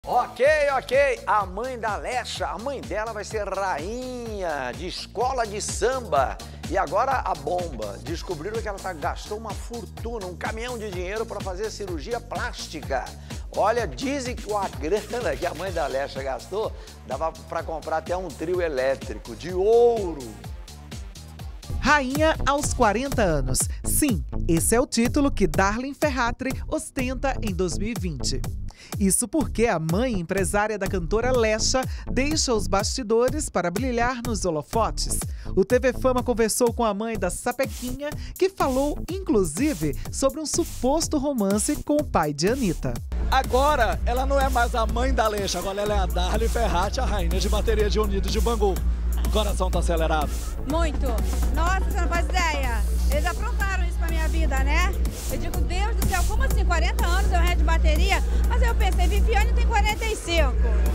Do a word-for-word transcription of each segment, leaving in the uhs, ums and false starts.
Ok, ok. A mãe da Lecha, a mãe dela vai ser rainha de escola de samba. E agora a bomba. Descobriram que ela tá, gastou uma fortuna, um caminhão de dinheiro para fazer cirurgia plástica. Olha, dizem que a grana que a mãe da Lecha gastou dava para comprar até um trio elétrico de ouro. Rainha aos quarenta anos. Sim, esse é o título que Darlene Ferratre ostenta em dois mil e vinte. Isso porque a mãe empresária da cantora Lecha deixa os bastidores para brilhar nos holofotes. O T V Fama conversou com a mãe da Sapequinha, que falou, inclusive, sobre um suposto romance com o pai de Anitta. Agora, ela não é mais a mãe da Lecha, agora ela é a Darlene Ferratre, a rainha de bateria de Unidos de Bangu. O coração tá acelerado? Muito. Nossa, você não faz ideia. Eles aprontaram isso pra minha vida, né? Eu digo, Deus do céu, como assim? quarenta anos eu rendo de bateria? Mas aí eu pensei, Viviane tem quarenta e cinco.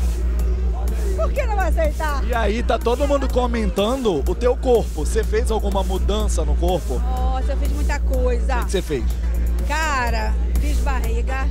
Por que não aceitar? E aí, tá todo mundo comentando o teu corpo. Você fez alguma mudança no corpo? Nossa, eu fiz muita coisa. O que você fez? Cara, fiz barriga,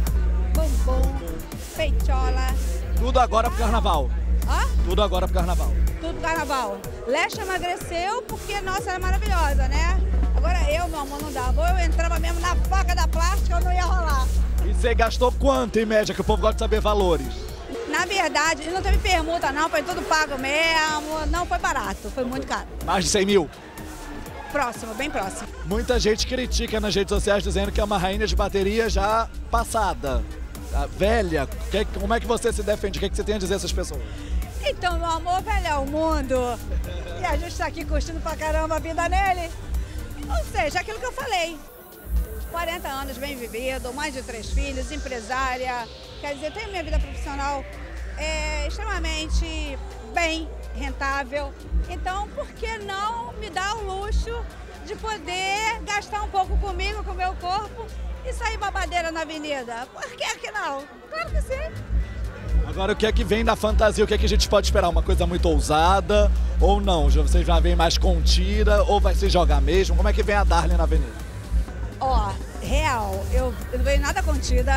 bumbum, peitola. Tudo agora pro carnaval. Hã? Tudo agora pro carnaval. Tudo pro carnaval. Lecha emagreceu porque, nossa, ela é maravilhosa, né? Agora eu, meu amor, não dava. Ou eu entrava mesmo na faca da plástica ou não ia rolar. E você gastou quanto, em média, que o povo gosta de saber valores? Na verdade, não teve permuta não, foi tudo pago mesmo. Não foi barato, foi muito caro. Mais de cem mil? Próximo, bem próximo. Muita gente critica nas redes sociais dizendo que é uma rainha de bateria já passada, velha. Como é que você se defende? O que, é que você tem a dizer a essas pessoas? Então, meu amor, velho é o mundo. E a gente tá aqui curtindo pra caramba a vida nele. Ou seja, aquilo que eu falei. quarenta anos bem vivido, mais de três filhos, empresária. Quer dizer, tenho minha vida profissional é, extremamente bem, rentável. Então, por que não me dar o luxo de poder gastar um pouco comigo, com o meu corpo e sair babadeira na avenida? Por que que não? Claro que sim. Agora, o que é que vem da fantasia? O que é que a gente pode esperar? Uma coisa muito ousada ou não? Você já vem mais contida ou vai se jogar mesmo? Como é que vem a Darlene na avenida? Ó, real, eu, eu não veio nada contida.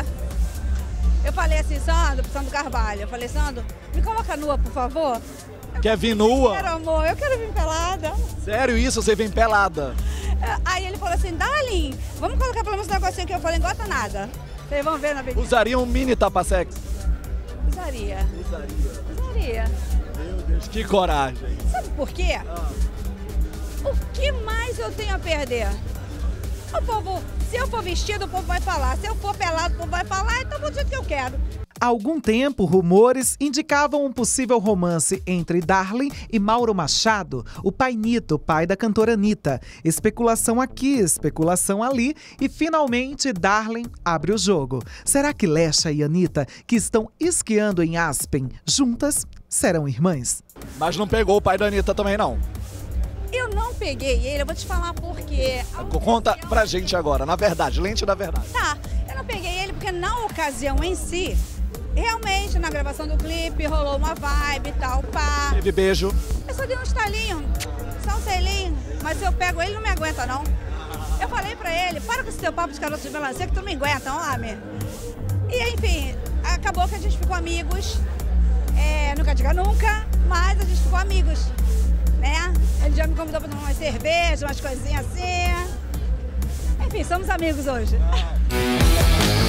Eu falei assim, Sandro, pro Sandro Carvalho, eu falei, Sandro, me coloca nua, por favor. Quer vir nua? Eu quero, amor, eu quero vir pelada. Sério isso? Você vem pelada? Aí ele falou assim, Darlene, vamos colocar pelo menos um negocinho que eu falei, não gota nada. Vocês vão ver na avenida. Usaria um mini tapa-sexo? Usaria. Usaria. Usaria. Meu Deus, que coragem. Sabe por quê? Ah. O que mais eu tenho a perder? O povo, se eu for vestido, o povo vai falar. Se eu for pelado, o povo vai falar, então vou do jeito que eu quero. Há algum tempo, rumores indicavam um possível romance entre Darlene e Mauro Machado, o pai Nito, pai da cantora Anitta. Especulação aqui, especulação ali e finalmente Darlene abre o jogo. Será que Lecha e Anitta, que estão esquiando em Aspen, juntas, serão irmãs? Mas não pegou o pai da Anitta também, não? Eu não peguei ele, eu vou te falar por quê. Conta pra gente agora, na verdade, lente da verdade. Tá, eu não peguei ele porque na ocasião em si, realmente, na gravação do clipe, rolou uma vibe e tal, pá. Teve beijo. Eu só dei um estalinho, só um selinho, mas se eu pego ele, não me aguenta, não. Eu falei pra ele, para com esse teu papo de garoto de melancia que tu não me aguenta, homem. E, enfim, acabou que a gente ficou amigos, é, nunca diga nunca, mas a gente ficou amigos, né? Ele já me convidou pra tomar umas cervejas, umas coisinhas assim. Enfim, somos amigos hoje.